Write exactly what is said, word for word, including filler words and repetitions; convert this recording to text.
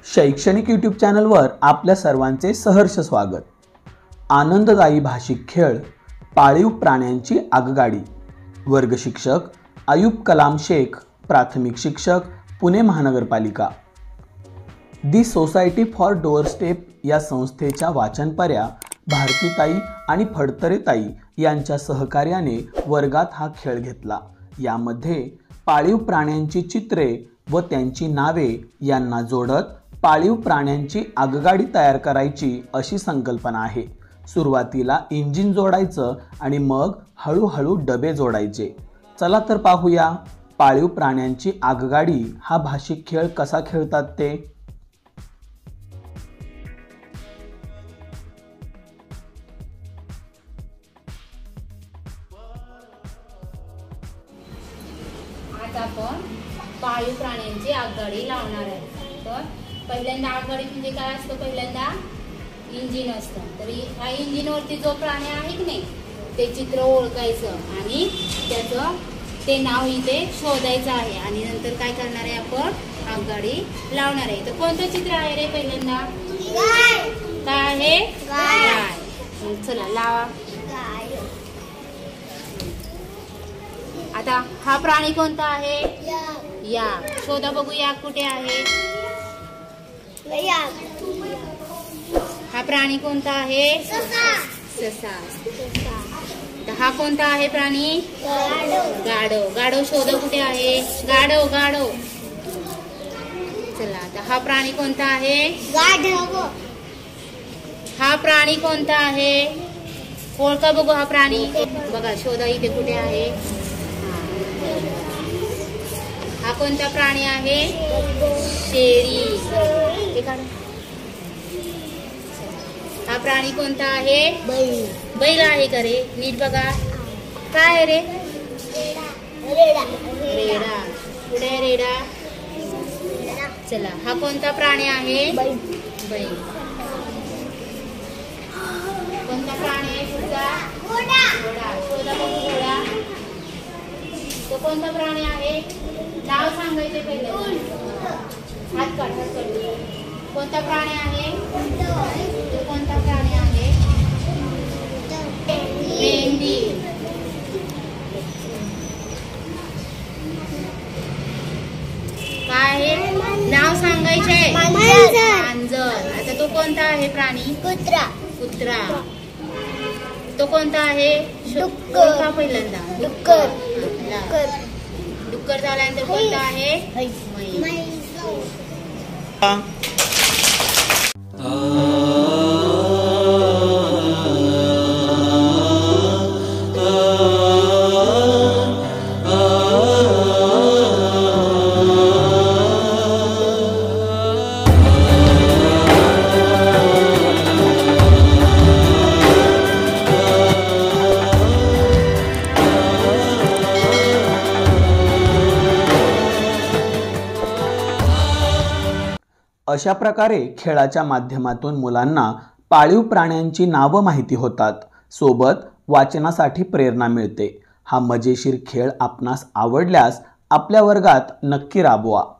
शैक्षणिक यूट्यूब चॅनलवर आपल्या सर्वांचे सहर्ष स्वागत। आनंददायी भाषिक खेळ, पाळीव प्राण्यांची आगगाडी। वर्ग शिक्षक अयूब कलाम शेख, प्राथमिक शिक्षक पुणे महानगरपालिका। दी सोसायटी फॉर डोअरस्टेप या संस्थेच्या वाचनपर्या भारतीताई आणि फडतरेताई यांच्या सहकार्याने वर्गात हा खेळ घेतला। यामध्ये पाळीव प्राण्यांची चित्रे व त्यांची नावे यांना जोडत पाळीव प्राण्यांची आगगाडी तयार करायची अशी संकल्पना आहे। सुरुवातीला इंजिन जोडायचं आणि मग हळूहळू डबे जोडायचे। चला तर पाहूया पाळीव प्राण्यांची आगगाडी हा भाषिक खेळ कसा खेळतात ते। आज आपण पाळीव प्राण्यांची आगगाडी लावणार आहे। तर पहिल्यांदा आगगाडी म्हणजे काय असतं, पहिल्यांदा इंजिन असतं। तर ह्या इंजिनवरती जो प्राणी आहे की नाही ते चित्र ओळखायचं आणि त्याचं ते नाव इथे शोधायचं आहे आणि नंतर काय करणार आहे, आपण आगगाडी लावणार आहे। तर कोणतं चित्र आहे रे पहिल्यांदा? काय आहे? गाय। चला लावा। आता हा प्राणी कोणता आहे? या। शोधा बघू या कुठे आहे। हा प्राणी कोणता आहे? ससा। हा कोणता आहे प्राणी? गाढव। गाढव शोधा कुठे आहे? गाढव गाढव। चला आता हा प्राणी कोणता आहे? गाढव। हा प्राणी कोणता आहे? ओळखा बघू हा प्राणी। बघा शोधा इथे कुठे आहे। हा कोणता प्राणी आहे? शेळी। हा प्राणी कोणता आहे? बैल। बैल आहे का रे? नीट बघा काय आहे रे? रेडा। कुठे आहे रेडा? चला हा कोणता प्राणी आहे? बैल। कोणता प्राणी आहे पुढचा? घोडा। शोधा बघू घोडा। तो कोणता प्राणी आहे? नाव सांगायचे पहिले। हात काढ हात काढ। कोणता प्राणी आहे? तो कोणता प्राणी आहे? मेंढी। काय आहे? नाव सांगायचे। मांजर। आता तो कोणता आहे प्राणी? कुत्रा। कुत्रा। तो कोणता आहे? डुक्कर। पहिल्यांदा डुक्कर। डुक्कर झाल्यानंतर कोणता आहे? म्हैस। अशा प्रकारे खेळाच्या माध्यमातून मुलांना पाळीव प्राण्यांची नावं माहिती होतात, सोबत वाचनासाठी प्रेरणा मिळते। हा मजेशीर खेळ आपणास आवडल्यास आपल्या वर्गात नक्की राबवा।